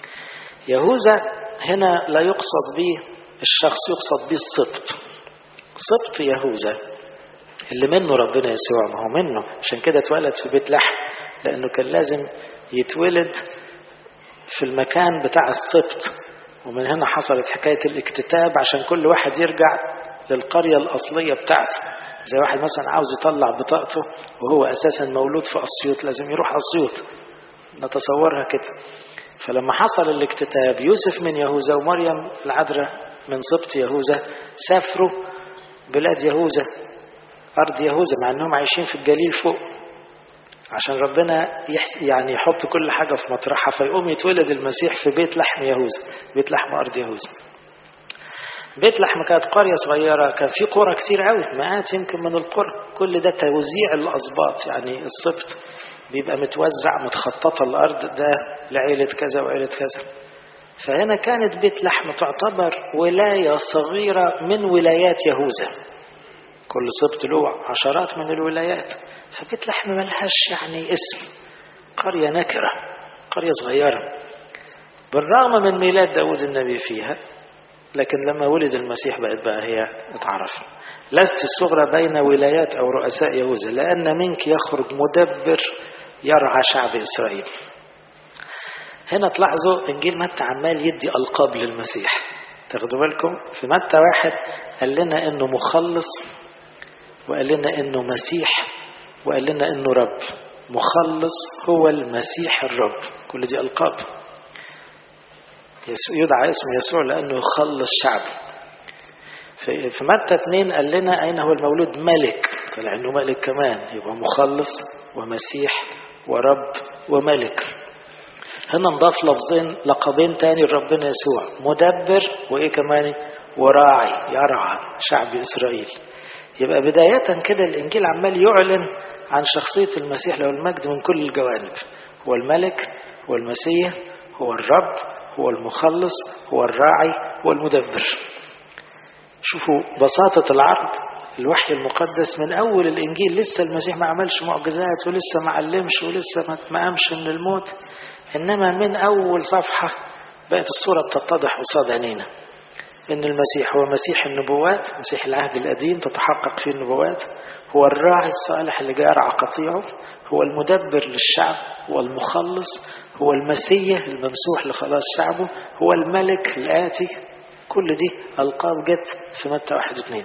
يهوذا هنا لا يقصد به الشخص، يقصد به السبط. سبط يهوذا اللي منه ربنا يسوع، ما هو منه، عشان كده اتولد في بيت لحم، لأنه كان لازم يتولد في المكان بتاع السبط. ومن هنا حصلت حكاية الاكتتاب عشان كل واحد يرجع للقرية الأصلية بتاعته. زي واحد مثلا عاوز يطلع بطاقته وهو أساسا مولود في أسيوط لازم يروح أسيوط، نتصورها كده. فلما حصل الاكتتاب يوسف من يهوذا ومريم العذراء من سبط يهوذا سافروا بلاد يهوذا أرض يهوذا، مع أنهم عايشين في الجليل فوق، عشان ربنا يعني يحط كل حاجة في مطرحها. فيقوم يتولد المسيح في بيت لحم يهوذا، بيت لحم أرض يهوذا. بيت لحم كانت قرية صغيرة، كان في قرى كتير قوي، مئات يمكن من القرى. كل ده توزيع الأسباط، يعني السبط بيبقى متوزع متخططة الأرض، ده لعيلة كذا وعيلة كذا. فهنا كانت بيت لحم تعتبر ولاية صغيرة من ولايات يهوذا، كل سبط له عشرات من الولايات. فبيت لحم ملهاش يعني اسم، قرية نكرة، قرية صغيرة، بالرغم من ميلاد داود النبي فيها. لكن لما ولد المسيح بقت بقى هي اتعرف. لست الصغرى بين ولايات أو رؤساء يهوذا، لأن منك يخرج مدبر يرعى شعب إسرائيل. هنا تلاحظوا إنجيل متى عمال يدي ألقاب للمسيح. تاخدوا بالكم في متى واحد قال لنا إنه مخلص، وقال لنا إنه مسيح، وقال لنا إنه رب. مخلص هو المسيح الرب، كل دي ألقاب. يدعى اسم يسوع لأنه يخلص شعبه. في متى اثنين قال لنا أين هو المولود ملك، طلع إنه ملك كمان، يبقى مخلص ومسيح ورب وملك. هنا نضاف لفظين لقبين تاني لربنا يسوع، مدبر وإيه كمان، وراعي، يرعى شعب إسرائيل. يبقى بداية كده الإنجيل عمال يعلن عن شخصية المسيح له المجد من كل الجوانب. هو الملك، هو المسيح، هو الرب، هو المخلص، هو الراعي، هو المدبر. شوفوا بساطة العرض. الوحي المقدس من أول الإنجيل لسه المسيح ما عملش معجزات ولسه ما علمش ولسه ما قامش من الموت، إنما من أول صفحة بقت الصورة بتتضح قصاد عينينا إن المسيح هو مسيح النبوات، مسيح العهد القديم تتحقق فيه النبوات، هو الراعي الصالح اللي جاء يرعى قطيعه، هو المدبر للشعب، هو المخلص، هو المسيح الممسوح لخلاص شعبه، هو الملك الآتي. كل دي ألقاب جت في متى واحد واثنين.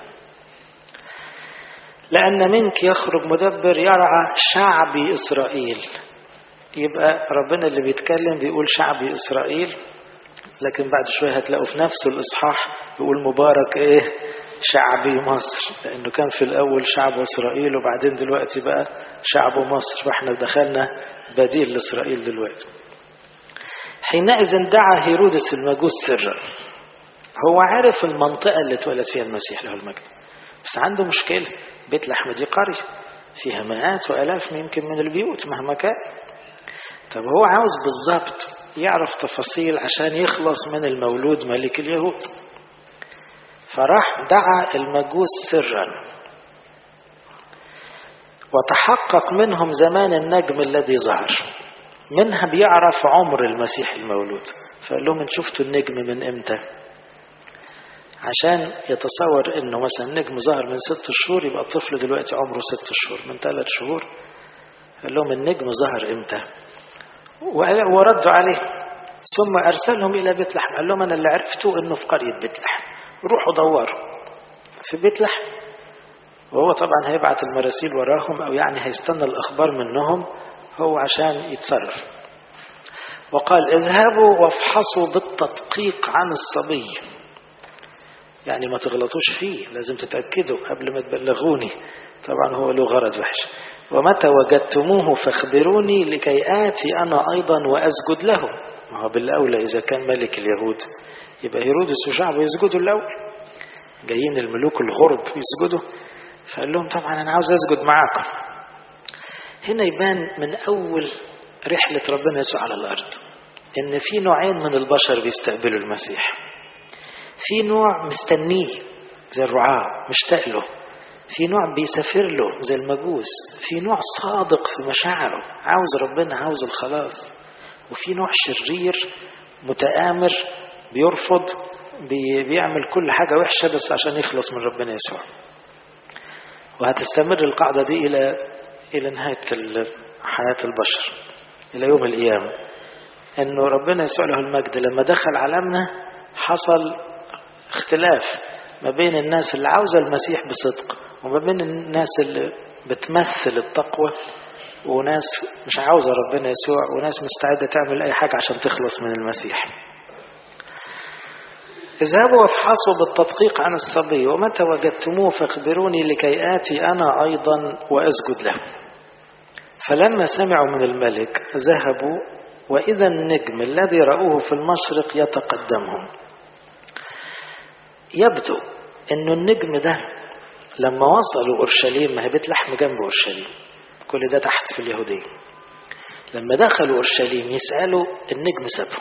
لأن منك يخرج مدبر يرعى شعبي إسرائيل. يبقى ربنا اللي بيتكلم بيقول شعبي إسرائيل، لكن بعد شوية هتلاقوا في نفس الإصحاح يقول مبارك إيه شعبي مصر، لأنه كان في الأول شعب إسرائيل وبعدين دلوقتي بقى شعب مصر، فإحنا دخلنا بديل لإسرائيل دلوقتي. حينئذ دعا هيرودس المجوس سرا. هو عارف المنطقة اللي اتولد فيها المسيح له المجد، بس عنده مشكلة. بيت لحم دي قرية فيها مئات وآلاف يمكن من البيوت مهما كان. طب هو عاوز بالضبط يعرف تفاصيل عشان يخلص من المولود ملك اليهود. فراح دعا المجوس سرا وتحقق منهم زمان النجم الذي ظهر. منها بيعرف عمر المسيح المولود، فقال لهم ان شفتوا النجم من امتى، عشان يتصور انه مثلا نجم ظهر من ست شهور يبقى الطفل دلوقتي عمره ست شهور، من ثلاث شهور. قال لهم النجم ظهر امتى، وردوا عليه. ثم ارسلهم الى بيت لحم، قال لهم انا اللي عرفته انه في قرية بيت لحم، روحوا دوروا في بيت لحم. وهو طبعا هيبعت المراسيل وراهم، او يعني هيستنى الاخبار منهم هو عشان يتصرف. وقال اذهبوا وافحصوا بالتدقيق عن الصبي، يعني ما تغلطوش فيه، لازم تتأكدوا قبل ما تبلغوني. طبعا هو له غرض وحش. ومتى وجدتموه فاخبروني لكي آتي أنا أيضا وأسجد له. ما هو بالأولى إذا كان ملك اليهود يبقى هيرودس وشعبه يسجدوا الأول، جايين الملوك الغرب يسجدوا. فقال لهم طبعا أنا عاوز أسجد معاكم. هنا يبان من أول رحلة ربنا يسوع على الأرض إن في نوعين من البشر بيستقبلوا المسيح. في نوع مستنيه زي الرعاة مشتاق له، في نوع بيسافر له زي المجوس، في نوع صادق في مشاعره عاوز ربنا عاوز الخلاص، وفي نوع شرير متآمر بيرفض بيعمل كل حاجة وحشة بس عشان يخلص من ربنا يسوع. وهتستمر القاعدة دي إلى إلى نهاية حياة البشر إلى يوم القيامة، إنه ربنا يسوع له المجد لما دخل عالمنا حصل اختلاف ما بين الناس اللي عاوزة المسيح بصدق وما بين الناس اللي بتمثل التقوى، وناس مش عاوزة ربنا يسوع، وناس مستعدة تعمل أي حاجة عشان تخلص من المسيح. اذهبوا وافحصوا بالتدقيق عن الصبي ومتى وجدتموه فاخبروني لكي آتي أنا أيضا وأسجد له. فلما سمعوا من الملك ذهبوا وإذا النجم الذي رأوه في المشرق يتقدمهم. يبدو أنه النجم ده لما وصلوا أورشليم، ما هي بيت لحم جنب أورشليم، كل ده تحت في اليهودية، لما دخلوا أورشليم يسألوا النجم سابهم.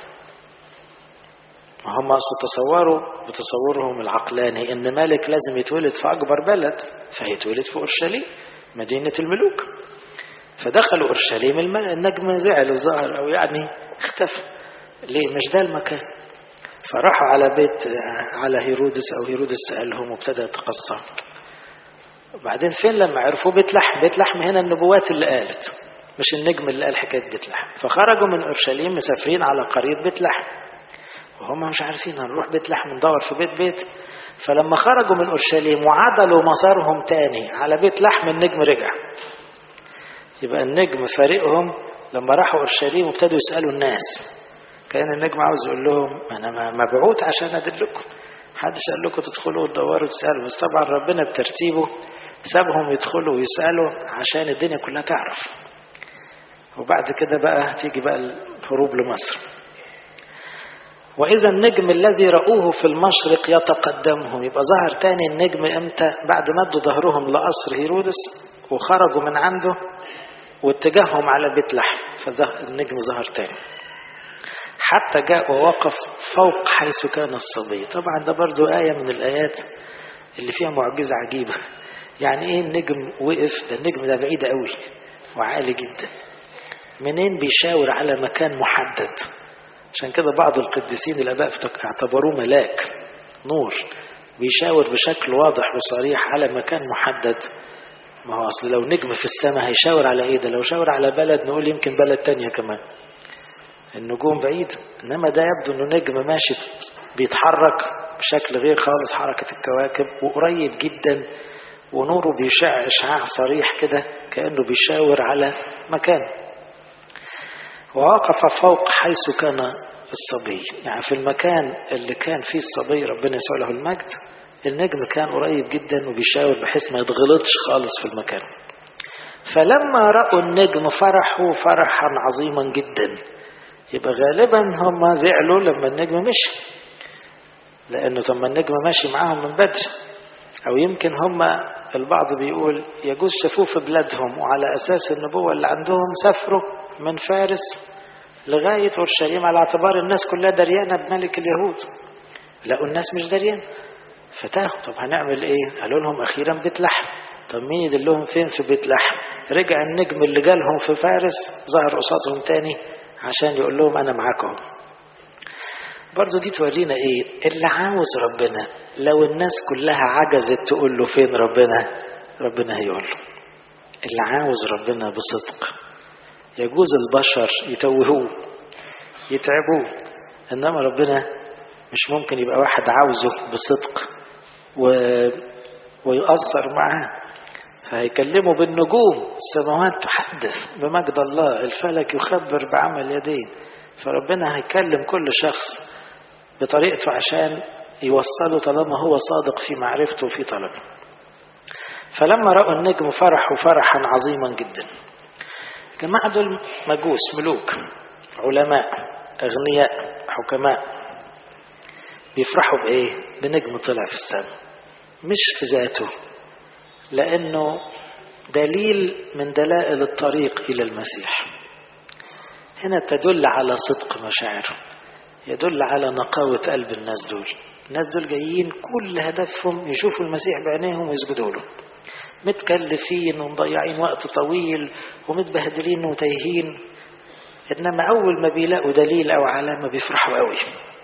هم أصلا تصوروا بتصورهم العقلاني أن ملك لازم يتولد في أكبر بلد، فيتولد في أورشليم مدينة الملوك. فدخلوا أورشليم النجم زعل الظاهر أو يعني اختفى، ليه مش ده المكان. فراحوا على بيت على هيرودس أو هيرودس سألهم وابتدى يتقصى. وبعدين فين لما عرفوا بيت لحم، بيت لحم هنا النبوات اللي قالت مش النجم اللي قال حكاية بيت لحم. فخرجوا من أورشليم مسافرين على قرية بيت لحم، وهم مش عارفين هنروح بيت لحم ندور في بيت بيت. فلما خرجوا من أورشليم وعدلوا مسارهم تاني على بيت لحم النجم رجع. يبقى النجم فارقهم. لما راحوا أورشليم وابتدوا يسألوا الناس، كان النجم عاوز يقول لهم أنا مبعوث عشان أدلكم، محدش قال لكم تدخلوا وتدوروا وتسألوا. بس طبعا ربنا بترتيبه سابهم يدخلوا ويسألوا عشان الدنيا كلها تعرف. وبعد كده بقى تيجي بقى الهروب لمصر. وإذا النجم الذي رأوه في المشرق يتقدمهم. يبقى ظهر تاني النجم امتى؟ بعد ما ادوا ظهرهم لقصر هيرودس وخرجوا من عنده واتجاههم على بيت لحم، فالنجم ظهر تاني حتى جاء ووقف فوق حيث كان الصبي. طبعا ده برضو آية من الآيات اللي فيها معجزة عجيبة. يعني ايه النجم وقف؟ ده النجم ده بعيد قوي وعالي جدا، منين بيشاور على مكان محدد؟ عشان كده بعض القديسين الآباء اعتبروه ملاك نور بيشاور بشكل واضح وصريح على مكان محدد. ما هو أصل لو نجم في السماء هيشاور على ايه؟ ده لو شاور على بلد نقول يمكن بلد تانية كمان، النجوم بعيد. انما ده يبدو انه نجم ماشي بيتحرك بشكل غير خالص حركة الكواكب وقريب جدا، ونوره بيشع اشعاع صريح كده كأنه بيشاور على مكان. ووقف فوق حيث كان الصبي، يعني في المكان اللي كان فيه الصبي ربنا يسوع له المجد النجم كان قريب جدا وبيشاور بحيث ما يتغلطش خالص في المكان. فلما رأوا النجم فرحوا فرحا عظيما جدا. يبقى غالبا هم زعلوا لما النجم مشي، لأنه ثم النجم ماشي معاهم من بدري. أو يمكن هم البعض بيقول يجوز شافوه في بلادهم وعلى أساس النبوة اللي عندهم سافروا من فارس لغاية أورشليم على اعتبار الناس كلها دريانة بملك اليهود. لقوا الناس مش دريان فتاهوا. طب هنعمل ايه؟ قالوا لهم أخيرا بيت لحم. طب مين يدلهم فين في بيت لحم؟ رجع النجم اللي جالهم في فارس ظهر قصادهم تاني عشان يقول لهم أنا معاكم. برضو دي تورينا ايه؟ اللي عاوز ربنا لو الناس كلها عجزت تقول له فين ربنا، ربنا هيقول له. اللي عاوز ربنا بصدق، يجوز البشر يتوهوه يتعبوه، انما ربنا مش ممكن يبقى واحد عاوزه بصدق و... ويؤثر معاه. فهيكلمه بالنجوم، السماوات تحدث بمجد الله، الفلك يخبر بعمل يديه. فربنا هيكلم كل شخص بطريقته عشان يوصله طالما هو صادق في معرفته وفي طلبه. فلما رأوا النجم فرحوا فرحا عظيما جدا. جماعة دول مجوس، ملوك، علماء، أغنياء، حكماء، بيفرحوا بإيه؟ بنجم طلع في السماء، مش في ذاته، لأنه دليل من دلائل الطريق إلى المسيح. هنا تدل على صدق مشاعره، يدل على نقاوة قلب الناس دول. الناس دول جايين كل هدفهم يشوفوا المسيح بعينيهم ويسجدوا له، متكلفين ومضيعين وقت طويل ومتبهدلين وتايهين، إنما أول ما بيلاقوا دليل أو علامة بيفرحوا قوي.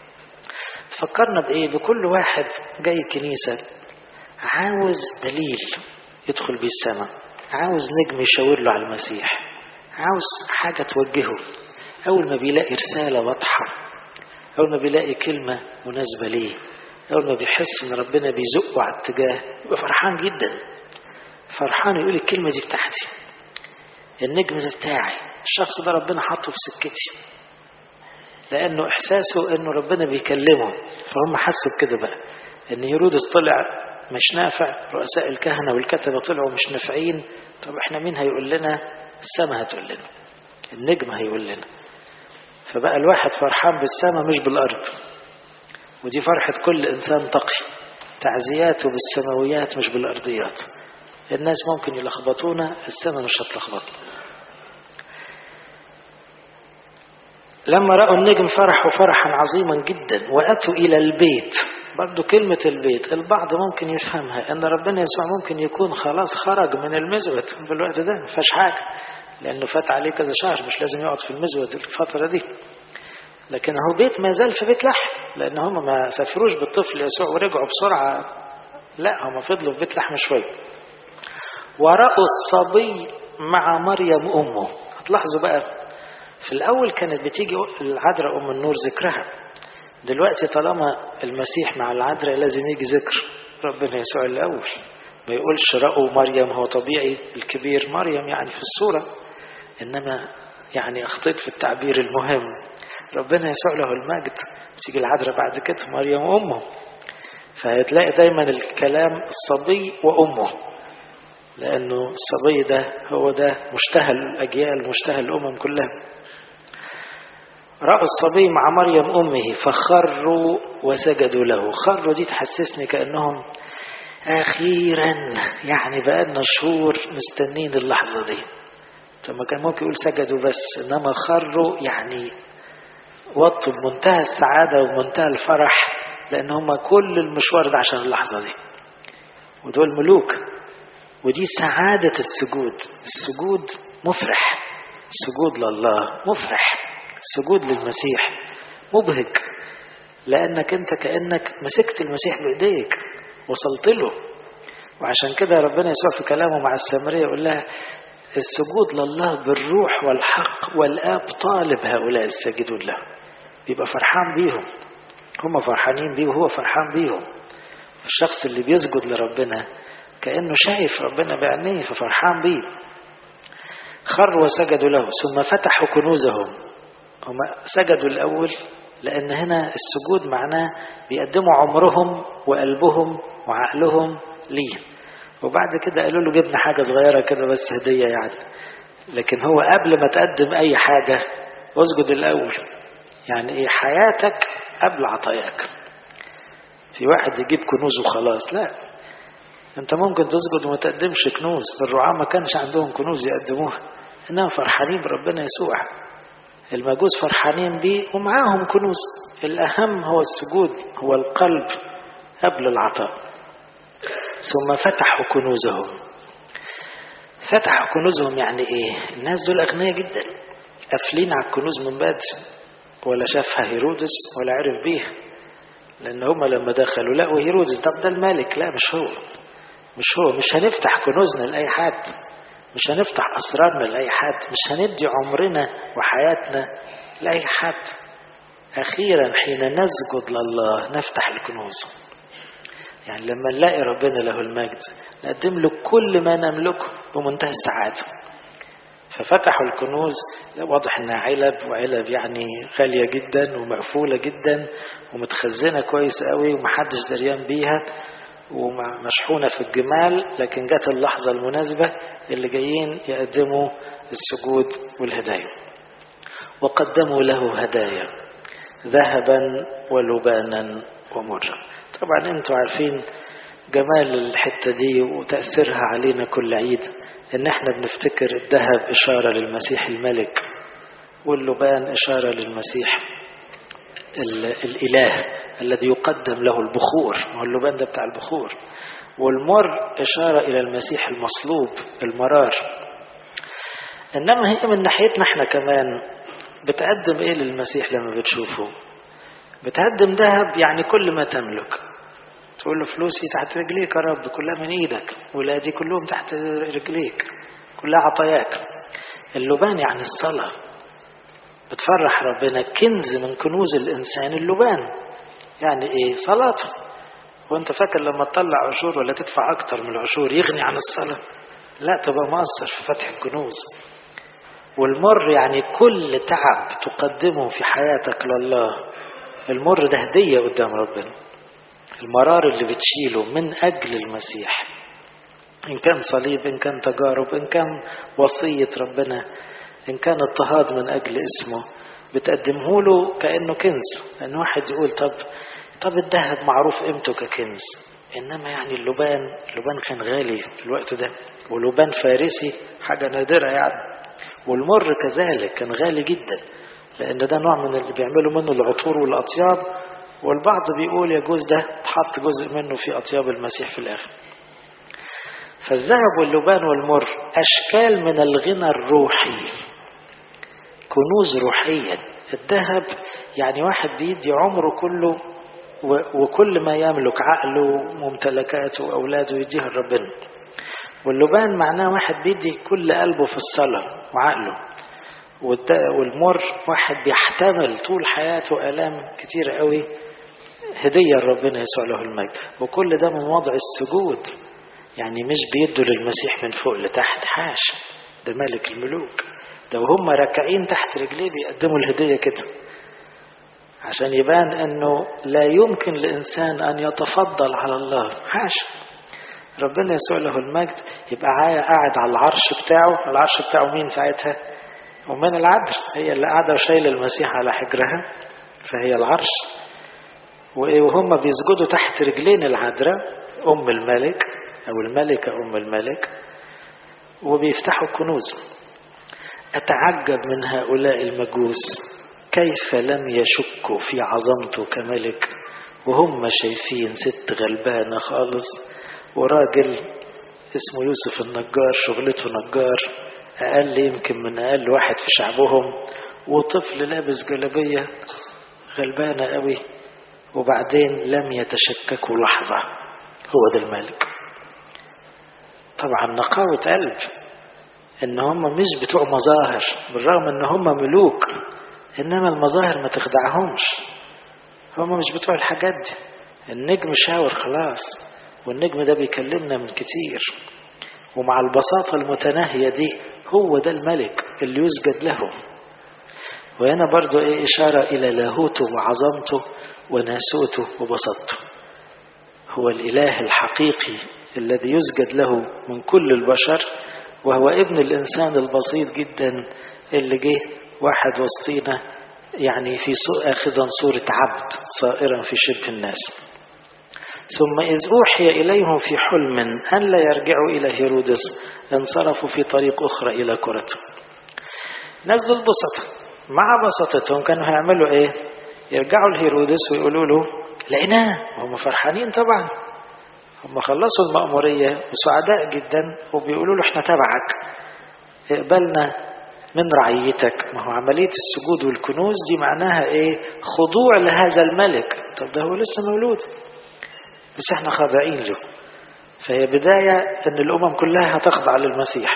تفكرنا بإيه؟ بكل واحد جاي كنيسة عاوز دليل يدخل بيه السماء، عاوز نجم يشاور له على المسيح، عاوز حاجة توجهه. أول ما بيلاقي رسالة واضحة، أول ما بيلاقي كلمة مناسبة ليه، أول ما بيحس إن ربنا بيزقه على اتجاه، يبقى فرحان جدا. فرحان يقول الكلمة دي بتاعتي، النجم ده بتاعي، الشخص ده ربنا حطه في سكتي، لأنه إحساسه إنه ربنا بيكلمه. فهم حسوا بكده بقى، إن هيرودس طلع مش نافع، رؤساء الكهنة والكتبة طلعوا مش نافعين. طب إحنا مين هيقول لنا؟ السماء هتقول لنا، النجم هيقول لنا. فبقى الواحد فرحان بالسماء مش بالأرض، ودي فرحة كل إنسان تقي، تعزياته بالسماويات مش بالأرضيات. الناس ممكن يلخبطونا، السماء مش هتلخبطنا. لما رأوا النجم فرحوا فرحا عظيما جدا وأتوا إلى البيت. برضو كلمة البيت البعض ممكن يفهمها أن ربنا يسوع ممكن يكون خلاص خرج من المزود في الوقت ده، مفيش حاجة، لأنه فات عليه كذا شهر، مش لازم يقعد في المزود الفترة دي. لكن هو بيت ما زال في بيت لحم، لأن هم ما سافروش بالطفل يسوع ورجعوا بسرعة، لا، هم فضلوا في بيت لحم شوية. ورأوا الصبي مع مريم أمه. هتلاحظوا بقى في الأول كانت بتيجي العذراء أم النور ذكرها، دلوقتي طالما المسيح مع العذراء لازم يجي ذكر ربنا يسوع الأول. ما يقولش رأوا مريم، هو طبيعي الكبير مريم يعني في الصورة، إنما يعني أخطيت في التعبير المهم. ربنا يسوع له المجد تيجي العذراء بعد كده مريم وأمه، فهتلاقي دايما الكلام الصبي وأمه، لأنه الصبي ده هو ده مشتهى الأجيال، مشتهى الأمم كلها. رأوا الصبي مع مريم أمه فخروا وسجدوا له. خروا دي تحسسني كأنهم أخيرا، يعني بقالنا شهور مستنين اللحظة دي. طب ما كان ممكن يقول سجدوا بس، إنما خروا يعني وطوا بمنتهى السعادة ومنتهى الفرح، لأن هم كل المشوار ده عشان اللحظة دي. ودول ملوك، ودي سعادة السجود. السجود مفرح، السجود لله مفرح، السجود للمسيح مبهج، لأنك أنت كأنك مسكت المسيح بإيديك، وصلت له. وعشان كده ربنا يسوع في كلامه مع السامرية يقول لها السجود لله بالروح والحق، والآب طالب هؤلاء الساجدون له. بيبقى فرحان بيهم، هم فرحانين بيه وهو فرحان بيهم. الشخص اللي بيسجد لربنا كأنه شايف ربنا بعينيه ففرحان بيه. خر وسجدوا له ثم فتحوا كنوزهم. هم سجدوا الأول لأن هنا السجود معناه بيقدموا عمرهم وقلبهم وعقلهم ليه، وبعد كده قالوا له جبنا حاجة صغيرة كده بس هدية يعني. لكن هو قبل ما تقدم أي حاجة اسجد الأول. يعني إيه؟ حياتك قبل عطاياك. في واحد يجيب كنوز وخلاص، لا، أنت ممكن تسجد وما تقدمش كنوز. الرعاة ما كانش عندهم كنوز يقدموها، إنهم فرحانين بربنا يسوع. المجوس فرحانين بيه ومعاهم كنوز. الأهم هو السجود، هو القلب قبل العطاء. ثم فتحوا كنوزهم. فتحوا كنوزهم يعني إيه؟ الناس دول أغنياء جدا، قافلين على الكنوز من بدري، ولا شافها هيرودس ولا عرف بيها، لأن هم لما دخلوا لقوا هيرودس طب ده الملك. لا، مش هو، مش هو. مش هنفتح كنوزنا لأي حد، مش هنفتح أسرارنا لأي حد، مش هندي عمرنا وحياتنا لأي حد. أخيرا حين نسجد لله نفتح الكنوز. يعني لما نلاقي ربنا له المجد نقدم له كل ما نملكه بمنتهى السعادة. ففتحوا الكنوز، واضح انها علب، وعلب يعني غالية جدا ومقفولة جدا ومتخزنة كويس قوي ومحدش دريان بيها ومشحونة في الجمال. لكن جت اللحظة المناسبة اللي جايين يقدموا السجود والهدايا. وقدموا له هدايا ذهبا ولبانا ومرا. طبعا انتوا عارفين جمال الحتة دي وتأثيرها علينا كل عيد، ان احنا بنفتكر الذهب اشارة للمسيح الملك، واللبان اشارة للمسيح الاله الذي يقدم له البخور، واللبان ده بتاع البخور، والمر اشارة الى المسيح المصلوب المرار. انما هي من ناحيتنا احنا كمان بتقدم ايه للمسيح لما بتشوفه؟ بتقدم ذهب، يعني كل ما تملك. تقول له فلوسي تحت رجليك يا رب، كلها من ايدك، ولادي كلهم تحت رجليك، كلها عطاياك. اللبان يعني الصلاة، بتفرح ربنا. كنز من كنوز الإنسان اللبان، يعني ايه؟ صلاته. وانت فاكر لما تطلع عشور ولا تدفع اكتر من العشور يغني عن الصلاة؟ لا، تبقى مقصر في فتح الكنوز. والمر يعني كل تعب تقدمه في حياتك لله، المر ده هدية قدام ربنا. المرار اللي بتشيله من أجل المسيح، إن كان صليب، إن كان تجارب، إن كان وصية ربنا، إن كان اضطهاد من أجل اسمه، بتقدمه له كأنه كنز. لأن واحد يقول طب طب الذهب معروف قيمته ككنز، إنما يعني اللبان اللبان كان غالي في الوقت ده، ولبان فارسي حاجة نادرة يعني. والمر كذلك كان غالي جدا، لأن ده نوع من اللي بيعملوا منه العطور والأطياب، والبعض بيقول يجوز ده تحط جزء منه في أطياب المسيح في الآخر. فالذهب واللبان والمر أشكال من الغنى الروحي، كنوز روحية. الذهب يعني واحد بيدي عمره كله وكل ما يملك، عقله وممتلكاته وأولاده يديها لربنا. واللبان معناه واحد بيدي كل قلبه في الصلاة وعقله. والمر واحد بيحتمل طول حياته آلام كتير قوي، هدية ربنا يسوع له المجد. وكل ده من وضع السجود، يعني مش بيدوا للمسيح من فوق لتحت، حاشا، ده ملك الملوك. ده وهم راكعين تحت رجليه بيقدموا الهدية كده، عشان يبان انه لا يمكن لإنسان ان يتفضل على الله، حاشا. ربنا يسوع له المجد يبقى قاعد على العرش بتاعه. العرش بتاعه مين ساعتها؟ ومن العذراء، هي اللي قاعدة وشايلة المسيح على حجرها، فهي العرش. وهم بيسجدوا تحت رجلين العذراء أم الملك أو الملكة أم الملك وبيفتحوا الكنوز. أتعجب من هؤلاء المجوس كيف لم يشكوا في عظمته كملك وهم شايفين ست غلبانة خالص وراجل اسمه يوسف النجار شغلته نجار أقل يمكن من أقل واحد في شعبهم، وطفل لابس جلابية غلبانة قوي، وبعدين لم يتشككوا لحظة. هو ده الملك. طبعا نقاوة قلب ان هم مش بتوع مظاهر، بالرغم ان هم ملوك، انما المظاهر ما تخدعهمش. هم مش بتوع الحاجات دي. النجم شاور خلاص، والنجم ده بيكلمنا من كتير، ومع البساطة المتناهية دي هو ده الملك اللي يسجد له. وهنا برضو ايه اشارة الى لاهوته وعظمته وناسوته وبساطته. هو الاله الحقيقي الذي يسجد له من كل البشر، وهو ابن الانسان البسيط جدا اللي جه واحد وسطينا، يعني في سوء اخذا صورة عبد صائرا في شبه الناس. ثم إذ أوحي إليهم في حلم أن لا يرجعوا إلى هيرودس انصرفوا في طريق أخرى إلى كورته. نزلوا البسطة، مع بساطتهم كانوا هيعملوا إيه؟ يرجعوا لهيرودس ويقولوا له لقيناه، وهم فرحانين طبعا، هم خلصوا المأمورية وسعداء جدا، وبيقولوا له احنا تبعك، اقبلنا من رعيتك. ما هو عملية السجود والكنوز دي معناها ايه؟ خضوع لهذا الملك. طب ده هو لسه مولود، بس احنا خاضعين له. فهي بداية ان الامم كلها هتخضع للمسيح.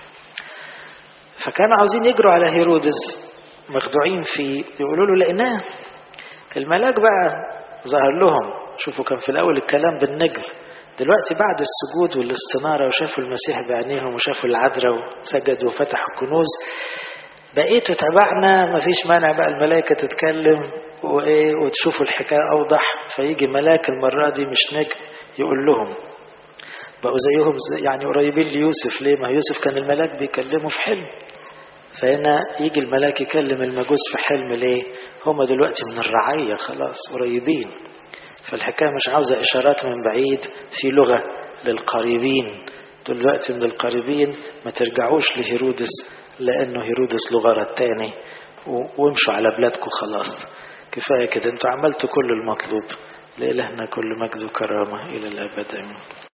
فكانوا عاوزين يجروا على هيرودس مخدوعين فيه، يقولوا له لقيناه. الملاك بقى ظهر لهم. شوفوا كان في الاول الكلام بالنجم، دلوقتي بعد السجود والاستنارة وشافوا المسيح بعينيهم وشافوا العذراء وسجدوا وفتحوا الكنوز، بقيتوا تبعنا، مفيش مانع بقى الملائكة تتكلم وايه وتشوفوا الحكاية اوضح. فيجي ملاك المرة دي مش نجم يقول لهم، بقوا زيهم زي يعني قريبين ليوسف. ليه؟ ما يوسف كان الملاك بيكلمه في حلم، فهنا يجي الملاك يكلم المجوس في حلم. ليه؟ هم دلوقتي من الرعية خلاص قريبين، فالحكاية مش عاوزة إشارات من بعيد، في لغة للقريبين. دلوقتي من القريبين ما ترجعوش لهيرودس، لأنه هيرودس لغرض تاني، وامشوا على بلادكم خلاص. كفاية كده، انتوا عملتوا كل المطلوب. لإلهنا كل مجد وكرامة إلى الأبد. آمين.